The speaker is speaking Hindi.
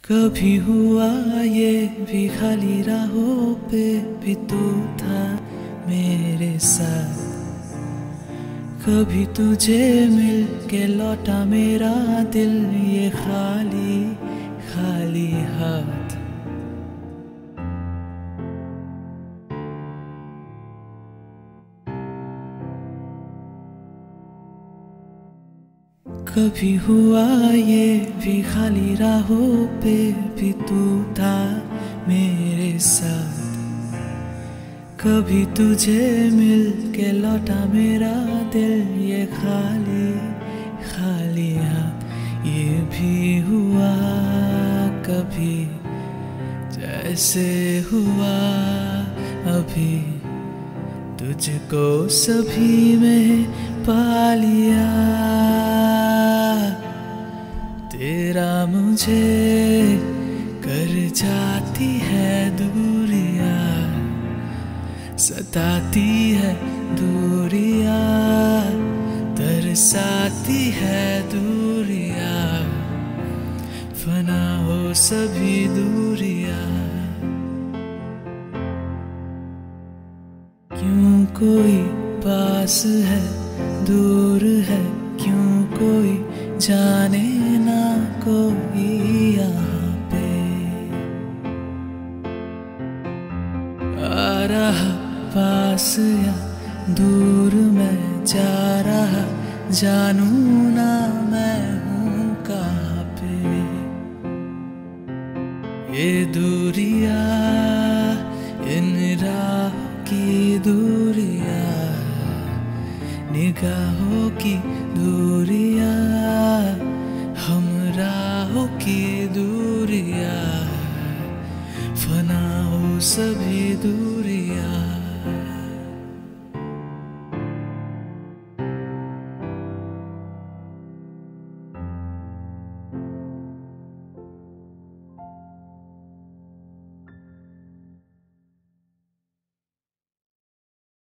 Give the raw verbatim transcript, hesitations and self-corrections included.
कभी हुआ ये भी खाली राहों पे भी तू था मेरे साथ। कभी तुझे मिल के लौटा मेरा दिल ये खाली खाली हाथ। कभी हुआ ये भी खाली राहों पे भी तू था मेरे साथ। कभी तुझे मिल के लौटा मेरा दिल ये खाली खाली हाथ। ये भी हुआ कभी जैसे हुआ अभी, तुझको सभी में पा लिया। तेरा मुझे कर जाती है दूरियां, सताती है दूरियां, तरसाती है दूरियां, फना हो सभी दूरियां। क्यों कोई पास है दूर है, क्यों कोई जाने ना कोई यहाँ पे। आ रहा पास या दूर मैं जा रहा, जानू ना मैं हूँ कहाँ पे। ये दूरियां इन राहों की दूरियां, निगाहों की दूरियां, हम राहों की दूरियां, फना हो सभी दूर।